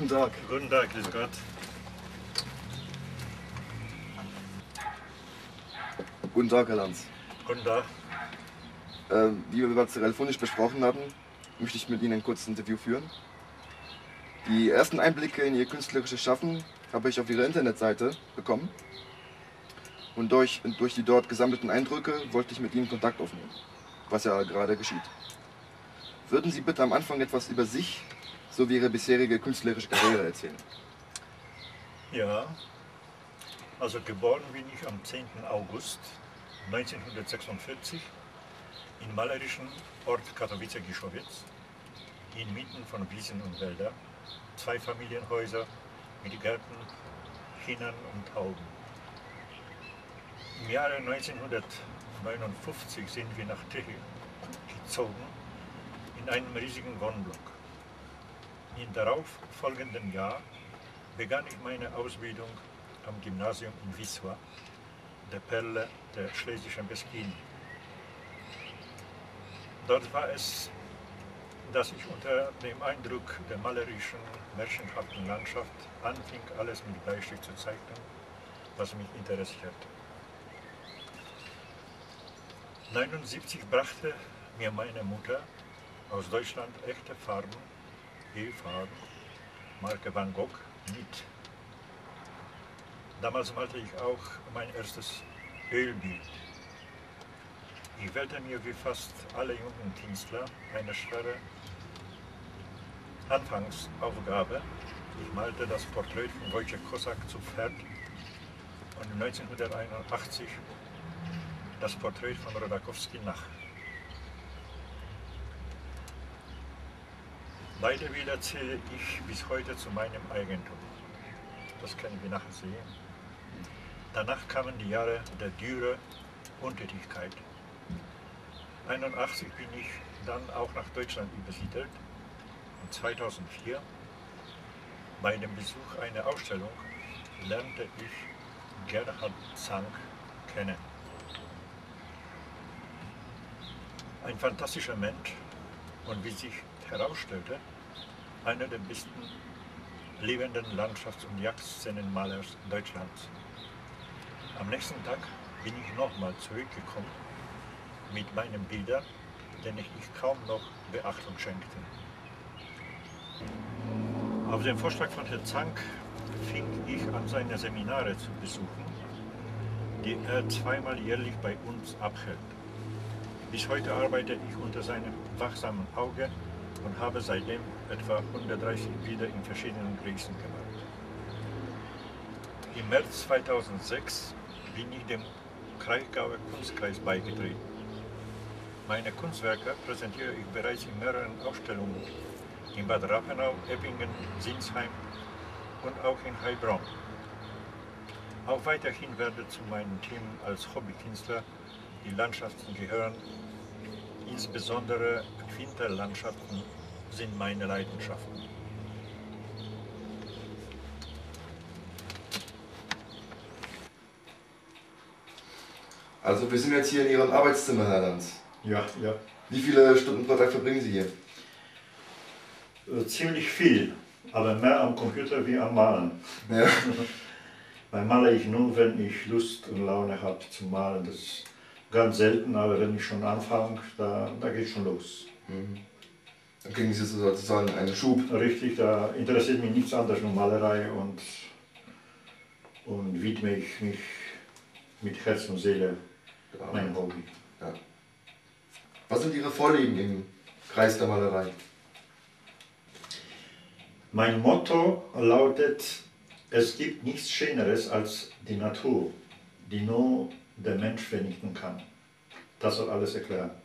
Guten Tag. Guten Tag, grüß Gott. Guten Tag, Herr Lanz. Guten Tag. Wie wir bereits telefonisch besprochen hatten, möchte ich mit Ihnen ein kurzes Interview führen. Die ersten Einblicke in Ihr künstlerisches Schaffen habe ich auf Ihrer Internetseite bekommen. Und durch die dort gesammelten Eindrücke wollte ich mit Ihnen Kontakt aufnehmen, was ja gerade geschieht. Würden Sie bitte am Anfang etwas über sich sowie Ihre bisherige künstlerische Karriere erzählen? Ja, also geboren bin ich am 10. August 1946 im malerischen Ort Katowice-Gischowitz, inmitten von Wiesen und Wäldern, 2 Familienhäuser mit Gärten, Hühnern und Tauben. Im Jahre 1959 sind wir nach Tschechien gezogen, in einem riesigen Wohnblock. Im darauffolgenden Jahr begann ich meine Ausbildung am Gymnasium in Wisła, der Perle der schlesischen Beskiden. Dort war es, dass ich unter dem Eindruck der malerischen, märchenhaften Landschaft anfing, alles mit Bleistift zu zeichnen, was mich interessierte. 1979 brachte mir meine Mutter aus Deutschland echte Farben, Ölfarben, Marke Van Gogh, mit. Damals malte ich auch mein erstes Ölbild. Ich wählte mir wie fast alle jungen Künstler eine schwere Anfangsaufgabe. Ich malte das Porträt von Wojciech Kosak zu Pferd und 1981 das Porträt von Rodakowski nach. Beide Bilder zähle ich bis heute zu meinem Eigentum. Das können wir nachher sehen. Danach kamen die Jahre der Dürre, Untätigkeit. 1981 bin ich dann auch nach Deutschland übersiedelt und 2004 bei dem Besuch einer Ausstellung lernte ich Gerhard Zank kennen. Ein fantastischer Mensch und wie sich herausstellte, einer der besten lebenden Landschafts- und Jagdszenenmalers Deutschlands. Am nächsten Tag bin ich nochmal zurückgekommen mit meinen Bildern, denen ich kaum noch Beachtung schenkte. Auf den Vorschlag von Herrn Zank fing ich an, seine Seminare zu besuchen, die er 2-mal jährlich bei uns abhält. Bis heute arbeite ich unter seinem wachsamen Auge und habe seitdem etwa 130 Bilder in verschiedenen Größen gemalt. Im März 2006 bin ich dem Kraichgauer Kunstkreis beigetreten. Meine Kunstwerke präsentiere ich bereits in mehreren Ausstellungen in Bad Rappenau, Eppingen, Sinsheim und auch in Heilbronn. Auch weiterhin werde zu meinen Themen als Hobbykünstler die Landschaften gehören. Insbesondere Winterlandschaften sind meine Leidenschaften. Also wir sind jetzt hier in Ihrem Arbeitszimmer, Herr Lanz. Ja. Wie viele Stunden pro Tag verbringen Sie hier? Ziemlich viel, aber mehr am Computer wie am Malen. Ja. Weil male ich nur, wenn ich Lust und Laune habe zu malen. Das ist ganz selten, aber wenn ich schon anfange, da geht schon los. Mhm. Dann kriegen Sie sozusagen einen Schub. Richtig, da interessiert mich nichts anderes nur Malerei und widme ich mich mit Herz und Seele meinem Hobby. Ja. Was sind Ihre Vorlieben im Kreis der Malerei? Mein Motto lautet: Es gibt nichts Schöneres als die Natur, die nur der Mensch vernichten kann. Das soll alles erklären.